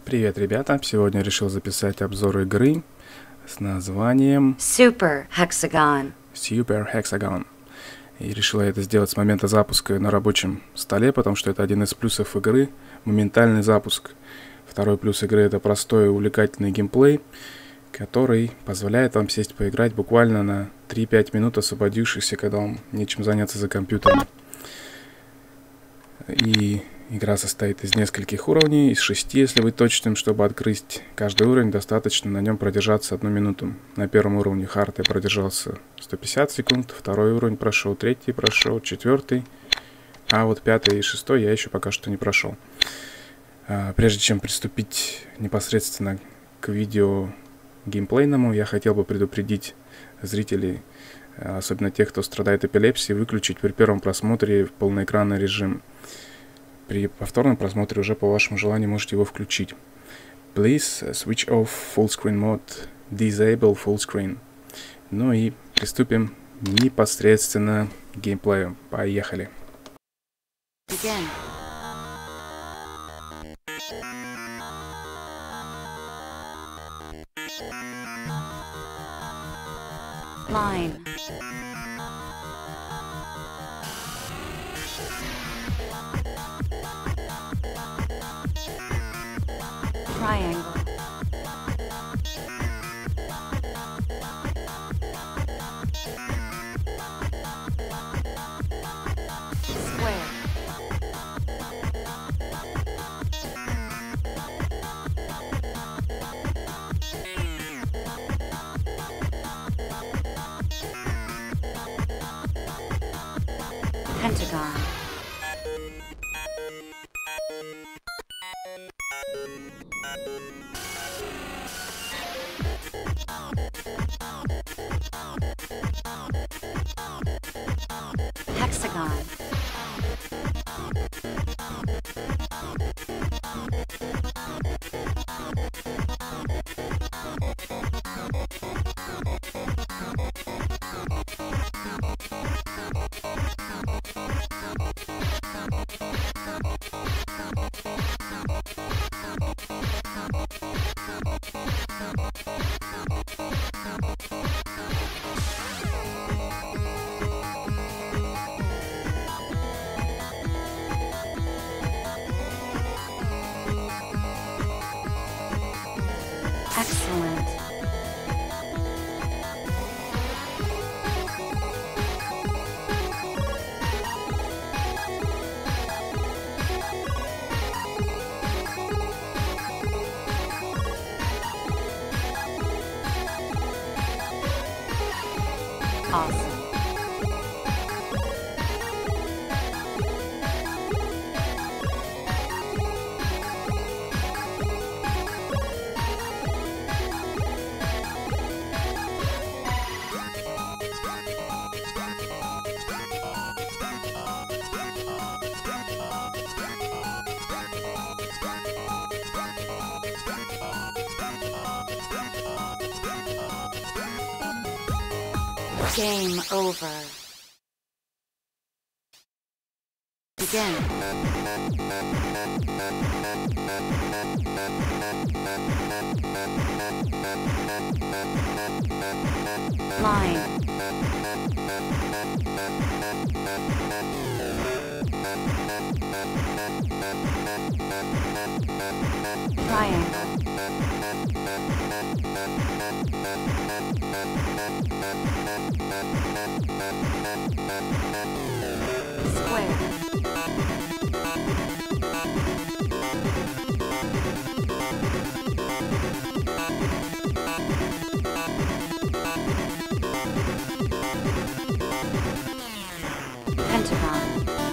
Привет, ребята! Сегодня решил записать обзор игры с названием Super Hexagon. И решил я это сделать с момента запуска на рабочем столе, потому что это один из плюсов игры — моментальный запуск. Второй плюс игры — это простой и увлекательный геймплей, который позволяет вам сесть поиграть буквально на 3-5 минут, освободившихся, когда вам нечем заняться за компьютером. И игра состоит из нескольких уровней, из 6, если быть точным. Чтобы открыть каждый уровень, достаточно на нем продержаться 1 минуту. На первом уровне хард я продержался 150 секунд, второй уровень прошел, третий прошел, четвертый, а вот 5 и 6 я еще пока что не прошел. Прежде чем приступить непосредственно к видео геймплейному, я хотел бы предупредить зрителей, особенно тех, кто страдает эпилепсией, выключить при первом просмотре полноэкранный режим. При повторном просмотре уже по вашему желанию можете его включить. Please switch off full screen mode, disable full screen. Ну и приступим непосредственно к геймплею. Поехали! Begin. Line. Triangle. Square. Pentagon. Hexagon. Excellent. Awesome. Game over. Begin. Line. Triangle. Square. Pentagon.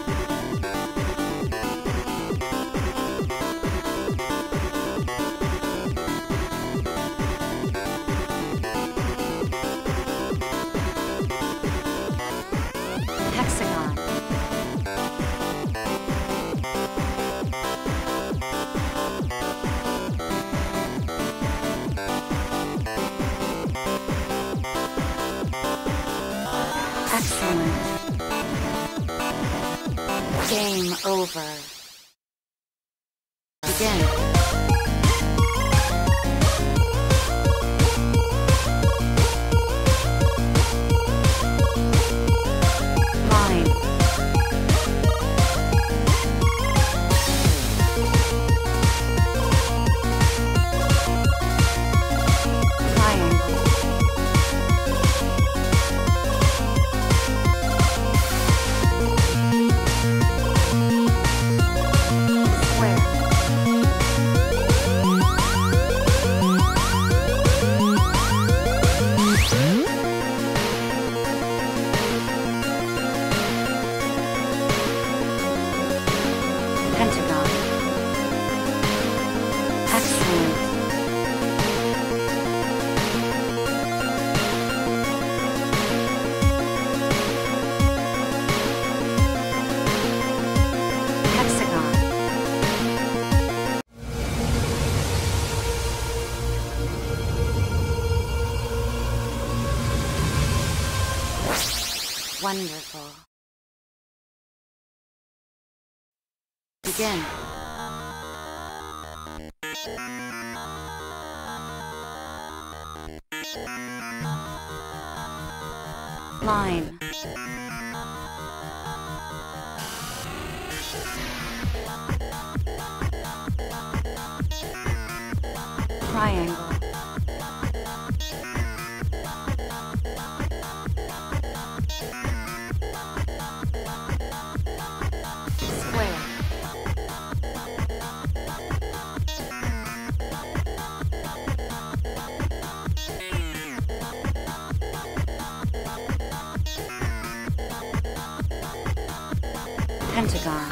Hexagon. Excellent. Game over. Begin. Wonderful. Begin. Line. Triangle. Square. Pentagon.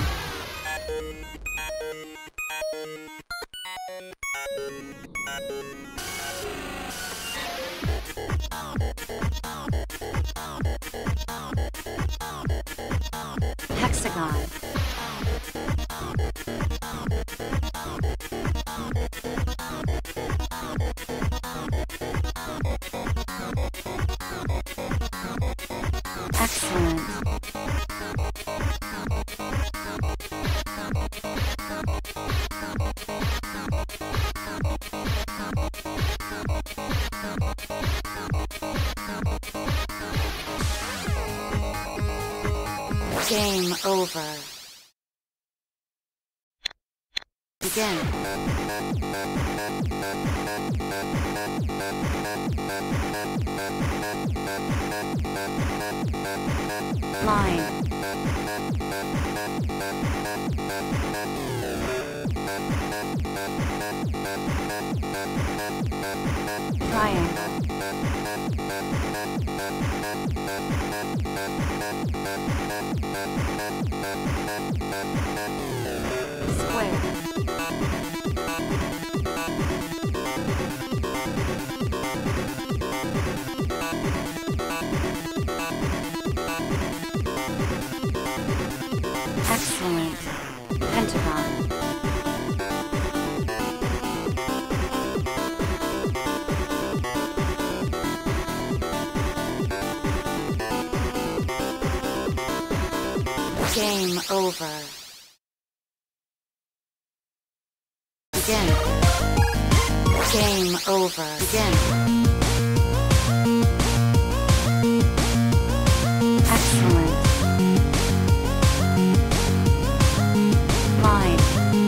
Hexagon. Excellent. Game over. Begin. Line. Triangle. Square. Excellent. Pentagon. Game over. Begin. Game over. Begin. Excellent. Line.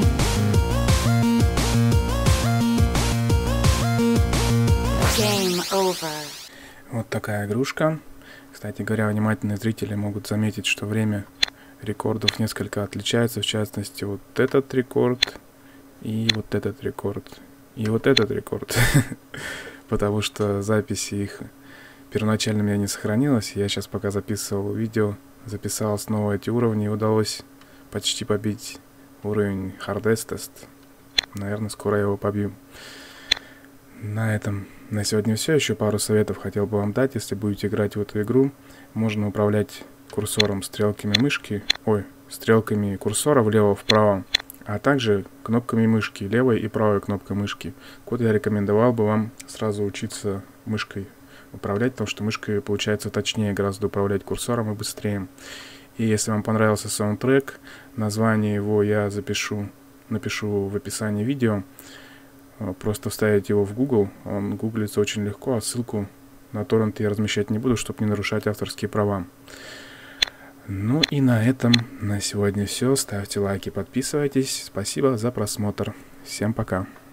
Game over. Вот такая игрушка. Кстати говоря, внимательные зрители могут заметить, что время рекордов несколько отличается. В частности, вот этот рекорд и вот этот рекорд. И вот этот рекорд. Потому что записи их первоначально у меня не сохранилось. Я сейчас, пока записывал видео, записал снова эти уровни, и удалось почти побить уровень Hardest Test. Наверное, скоро я его побью. На этом на сегодня все. Еще пару советов хотел бы вам дать. Если будете играть в эту игру, можно управлять курсором стрелками курсора влево-вправо, а также кнопками мышки, левой и правой кнопкой мышки. Вот я рекомендовал бы вам сразу учиться мышкой управлять, потому что мышкой получается точнее гораздо управлять курсором и быстрее. И если вам понравился саундтрек, название его я напишу в описании видео. Просто вставить его в Google, он гуглится очень легко, а ссылку на торрент я размещать не буду, чтобы не нарушать авторские права. Ну и на этом на сегодня все. Ставьте лайки, подписывайтесь. Спасибо за просмотр. Всем пока.